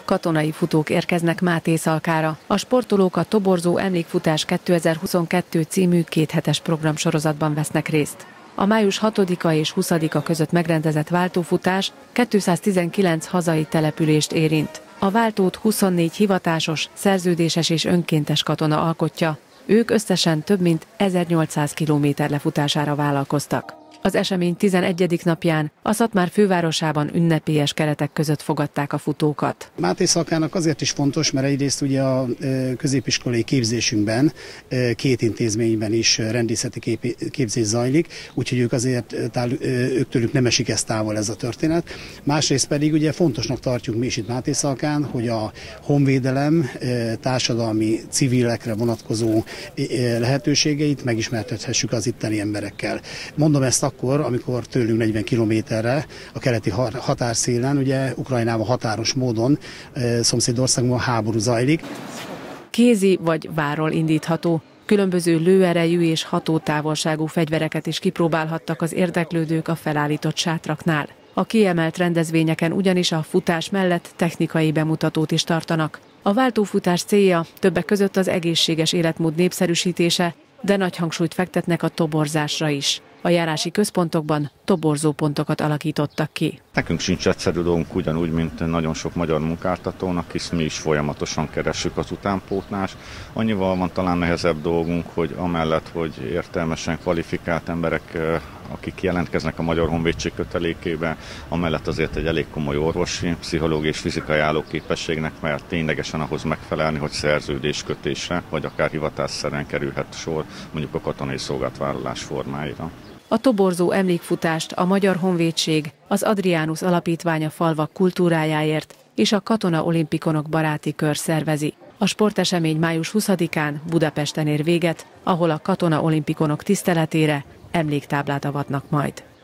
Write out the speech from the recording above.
Katonai futók érkeznek Mátészalkára. A sportolók a Toborzó Emlékfutás 2022 című kéthetes programsorozatban vesznek részt. A május 6-a és 20-a között megrendezett váltófutás 219 hazai települést érint. A váltót 24 hivatásos, szerződéses és önkéntes katona alkotja. Ők összesen több mint 1800 kilométer lefutására vállalkoztak. Az esemény 11. napján a Szatmár fővárosában ünnepélyes keretek között fogadták a futókat. Mátészalkának azért is fontos, mert egyrészt ugye a középiskolai képzésünkben két intézményben is rendészeti képzés zajlik, úgyhogy őktőlük nem esik ez távol ez a történet. Másrészt pedig ugye fontosnak tartjuk mi is itt Mátészalkán, hogy a honvédelem társadalmi civilekre vonatkozó lehetőségeit megismertethessük az itteni emberekkel. Mondom ezt akkor, amikor tőlünk 40 kilométerre a keleti határszélen, ugye Ukrajnával határos módon szomszédországunkban háború zajlik. Kézi vagy várról indítható, különböző lőerejű és hatótávolságú fegyvereket is kipróbálhattak az érdeklődők a felállított sátraknál. A kiemelt rendezvényeken ugyanis a futás mellett technikai bemutatót is tartanak. A váltófutás célja többek között az egészséges életmód népszerűsítése, de nagy hangsúlyt fektetnek a toborzásra is. A járási központokban toborzópontokat alakítottak ki. Nekünk sincs egyszerű dolgunk ugyanúgy, mint nagyon sok magyar munkáltatónak, hisz mi is folyamatosan keressük az utánpótlást. Annyival van talán nehezebb dolgunk, hogy amellett, hogy értelmesen kvalifikált emberek, akik jelentkeznek a Magyar Honvédség kötelékébe, amellett azért egy elég komoly orvosi, pszichológiai és fizikai állóképességnek, mert ténylegesen ahhoz megfelelni, hogy szerződéskötésre, vagy akár hivatásszerűen kerülhet sor mondjuk a katonai szolgálatvállalás formáira. A Toborzó Emlékfutást a Magyar Honvédség, az Adrianus Alapítvány a falvak kultúrájáért és a Katona Olimpikonok baráti kör szervezi. A sportesemény május 20-án Budapesten ér véget, ahol a Katona Olimpikonok tiszteletére emléktáblát avatnak majd.